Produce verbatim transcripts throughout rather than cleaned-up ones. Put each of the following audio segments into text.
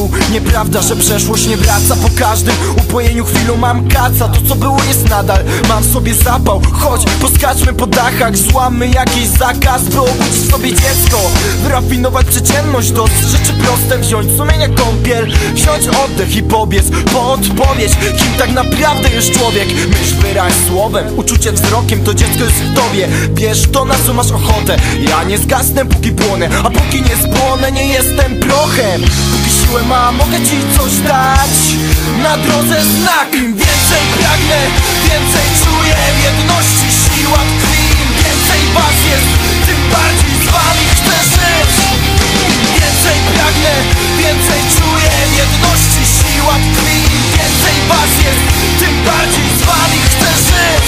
był. Nieprawda, że przeszłość nie wraca. Po każdym upojeniu chwilą mam kaca. To co było jest nadal, mam w sobie zapał. Chodź, poskaczmy po dachach, złamy jakiś zakaz, by obudzić sobie dziecko, wyrafinować przeciętność, dostrzec rzeczy proste, wziąć sumienia kąpiel, wziąć oddech i pobiec po odpowiedź, kim tak naprawdę jest człowiek. Myśl, wyraź słowem, uczucie wzrokiem, to dziecko jest w tobie. Bierz to, na co masz ochotę. Ja nie zgasnę, póki płonę, a póki nie spłonę, nie jestem prochem. Póki siłę mam, mogę ci coś dać. Na drodze znak, im więcej pragnę, więcej czuję w jedności siła tkwi. Im więcej was jest, tym bardziej z wami chcę żyć. Im więcej pragnę, więcej czuję w jedności siła tkwi. Im więcej was jest, tym bardziej z wami chcę żyć.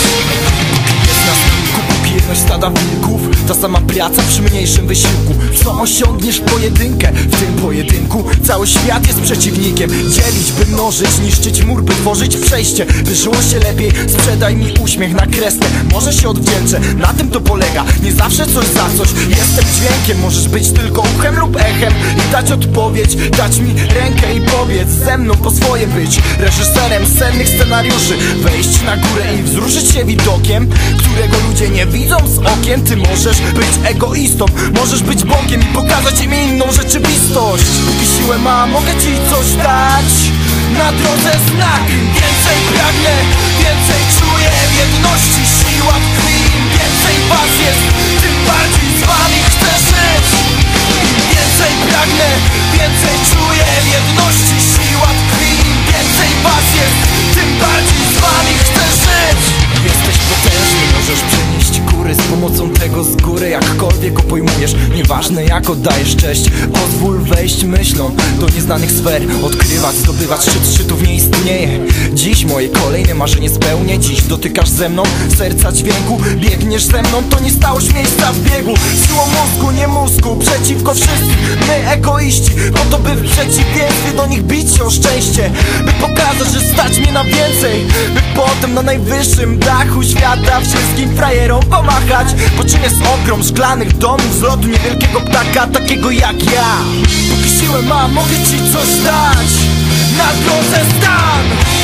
Jest nas kilku, póki jedność stada wilków. Ta sama praca przy mniejszym wysiłku. Co osiągniesz w pojedynkę? W tym pojedynku cały świat jest przeciwnikiem. Dzielić, by mnożyć, niszczyć mur, by tworzyć przejście, by żyło się lepiej. Sprzedaj mi uśmiech na kreskę, może się odwdzięczę. Na tym to polega, nie zawsze coś za coś. Jestem dźwiękiem, możesz być tylko uchem lub echem i dać odpowiedź, dać mi rękę i powiedz ze mną po swoje być. Reżyserem sennych scenariuszy, wejść na górę i wzruszyć się widokiem, którego ludzie nie widzą z okien. Ty możesz być egoistą, możesz być Bogiem i pokazać im inną rzeczywistość. Póki siłę mam, mogę ci coś dać. Na drodze znak, im więcej pragnę, więcej czuję w jedności siła tkwi. Im więcej was jest, tym bardziej z wami chcę żyć. Im więcej pragnę, więcej czuję w jedności siła tkwi. Im więcej was jest, tym bardziej z wami chcę żyć. Jesteś potężny, możesz przenieść góry z pomocą tego z góry, jakkolwiek go pojmujesz. Nieważne jak oddajesz cześć, pozwól wejść myślą do nieznanych sfer, odkrywać, zdobywać szczyt szczytów nie istnieje. Dziś moje kolejne marzenie spełnię. Dziś dotykasz ze mną serca dźwięku, biegniesz ze mną, to nie stałość miejsca w biegu. Siłą mózgu, nie mózgu, przeciwko wszystkim. My egoiści, po to by w przeciwieństwie do nich bić się o szczęście, by pokazać, że stać mnie na więcej, by potem na najwyższym dachu świata wszystkim frajerom pomachać. Po czym jest ogrom szklanych domów z lotu niewielkiego ptaka, takiego jak ja. Póki siłę mam, mogę ci coś dać. Na drodze stan.